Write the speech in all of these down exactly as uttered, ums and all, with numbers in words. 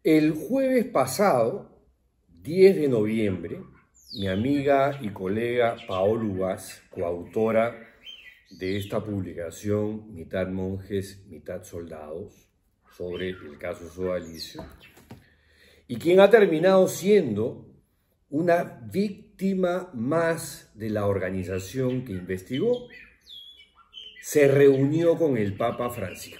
El jueves pasado, diez de noviembre, mi amiga y colega Paola Ugaz, coautora de esta publicación Mitad monjes, mitad soldados, sobre el caso Sodalicio, y quien ha terminado siendo una víctima más de la organización que investigó, se reunió con el Papa Francisco.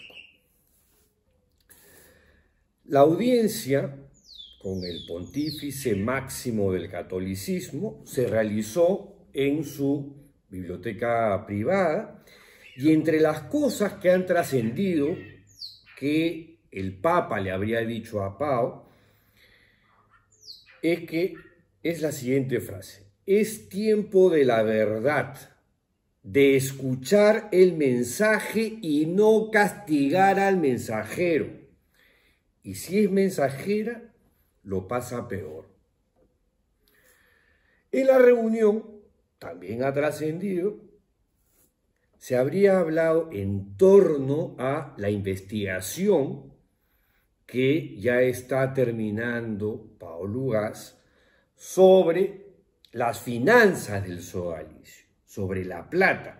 La audiencia con el pontífice máximo del catolicismo se realizó en su biblioteca privada, y entre las cosas que han trascendido que el Papa le habría dicho a Pau es que es la siguiente frase: es tiempo de la verdad, de escuchar el mensaje y no castigar al mensajero. Y si es mensajera, lo pasa peor. En la reunión, también ha trascendido, se habría hablado en torno a la investigación que ya está terminando Paola Ugaz sobre las finanzas del Sodalicio, sobre la plata.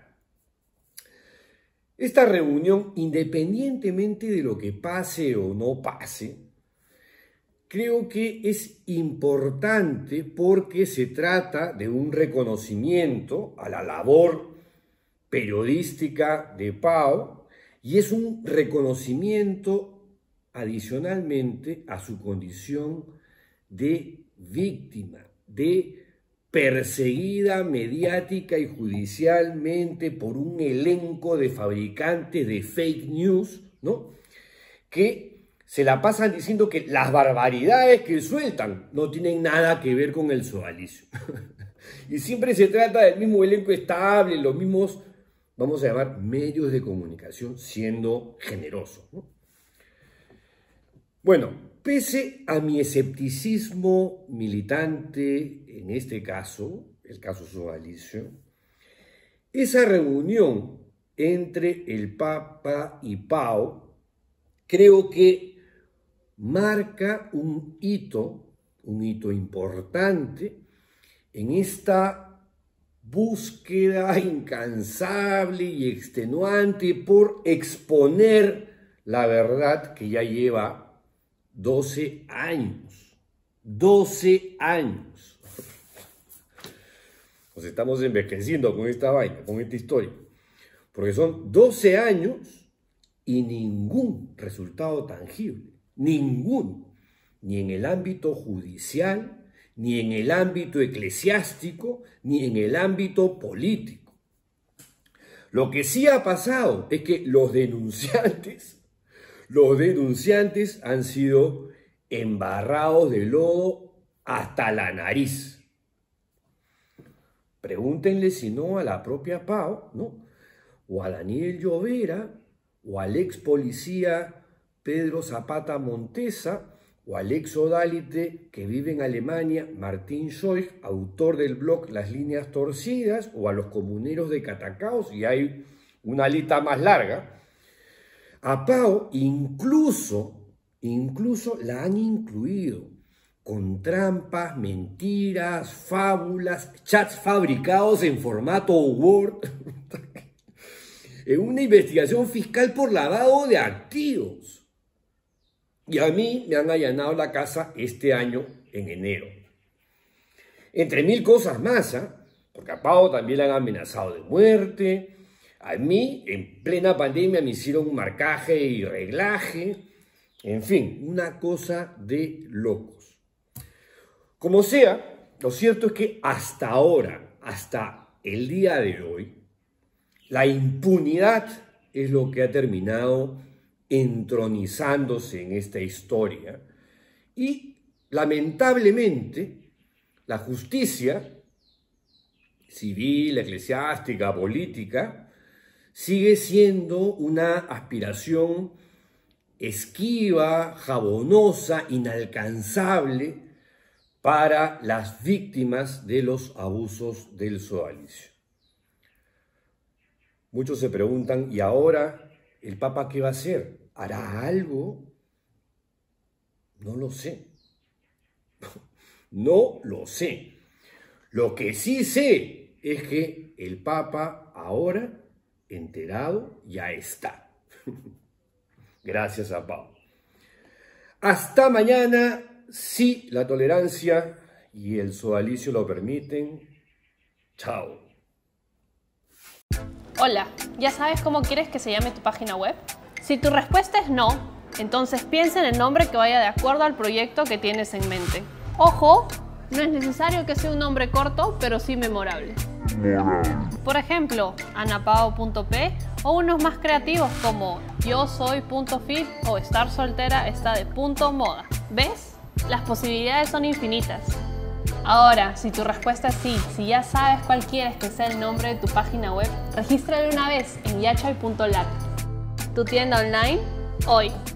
Esta reunión, independientemente de lo que pase o no pase, creo que es importante porque se trata de un reconocimiento a la labor periodística de Pau, y es un reconocimiento adicionalmente a su condición de víctima, de perseguida mediática y judicialmente por un elenco de fabricantes de fake news, ¿no?, que se la pasan diciendo que las barbaridades que sueltan no tienen nada que ver con el Sodalicio. Y siempre se trata del mismo elenco estable, los mismos, vamos a llamar, medios de comunicación, siendo generosos, ¿no? Bueno, pese a mi escepticismo militante en este caso, el caso Sodalicio, esa reunión entre el Papa y Pau creo que marca un hito, un hito importante en esta búsqueda incansable y extenuante por exponer la verdad que ya lleva doce años. doce años. Nos estamos envejeciendo con esta vaina, con esta historia. Porque son doce años y ningún resultado tangible. Ninguno. Ni en el ámbito judicial, ni en el ámbito eclesiástico, ni en el ámbito político. Lo que sí ha pasado es que los denunciantes, los denunciantes han sido embarrados de lodo hasta la nariz. Pregúntenle si no a la propia Pau, ¿no?, o a Daniel Llovera, o al ex policía Pedro Zapata Montesa, o al ex sodalite que vive en Alemania, Martín Scheuch, autor del blog Las Líneas Torcidas, o a los comuneros de Catacaos, y hay una lista más larga. A Pau incluso, incluso la han incluido con trampas, mentiras, fábulas, chats fabricados en formato Word, en una investigación fiscal por lavado de activos. Y a mí me han allanado la casa este año en enero. Entre mil cosas más, ¿eh? Porque a Pau también le han amenazado de muerte. A mí, en plena pandemia, me hicieron un marcaje y reglaje. En fin, una cosa de locos. Como sea, lo cierto es que hasta ahora, hasta el día de hoy, la impunidad es lo que ha terminado entronizándose en esta historia, y lamentablemente la justicia civil, eclesiástica, política sigue siendo una aspiración esquiva, jabonosa, inalcanzable para las víctimas de los abusos del Sodalicio. Muchos se preguntan, ¿y ahora el Papa qué va a hacer? ¿Hará algo? No lo sé. No lo sé. Lo que sí sé es que el Papa ahora, enterado, ya está. Gracias a Pau. Hasta mañana, si la tolerancia y el sodalicio lo permiten. Chao. Hola, ¿ya sabes cómo quieres que se llame tu página web? Si tu respuesta es no, entonces piensa en el nombre que vaya de acuerdo al proyecto que tienes en mente. ¡Ojo! No es necesario que sea un nombre corto, pero sí memorable. Por ejemplo, anapao punto pe o unos más creativos como yo soy punto fit o estar soltera está de punto moda. ¿Ves? Las posibilidades son infinitas. Ahora, si tu respuesta es sí, si ya sabes cuál quieres que sea el nombre de tu página web, regístrala una vez en yachay punto lat. Tu tienda online, hoy.